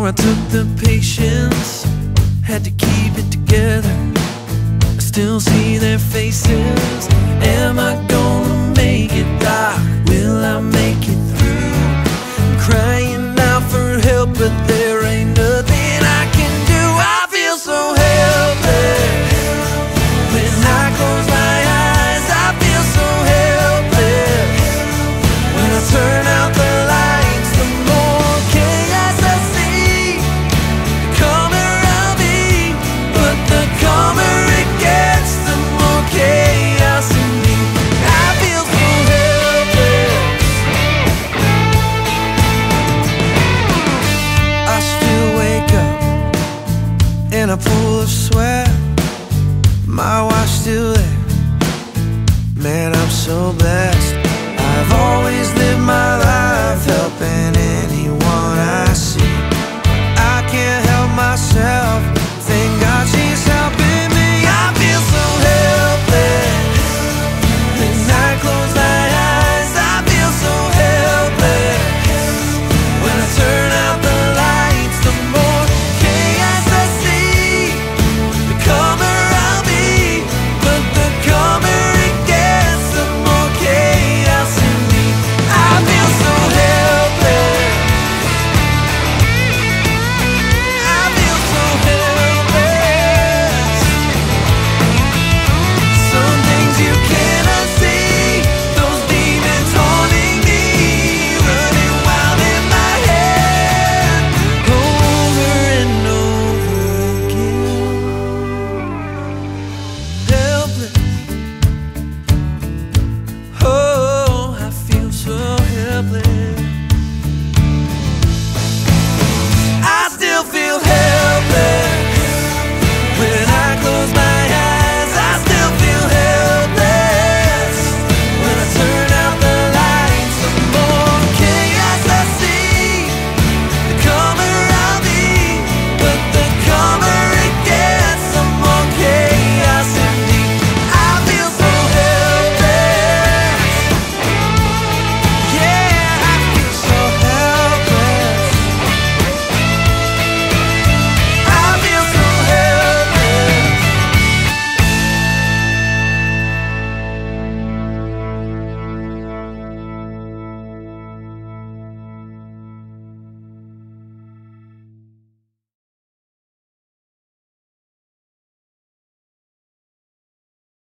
I took the patience, had to keep it together. I still see their faces. Am I gonna make it, Doc? Will I make it through? I'm crying out for help, but there ain't nothing I can do. I feel so helpless. When I close my eyes, I feel so helpless. When I turn out the lights, the more chaos I see. The calmer I'll be, but the calmer it gets, the more chaos in me. I feel so helpless. I still wake up in a pool of sweat. My wife's still there. Man, I'm so bad.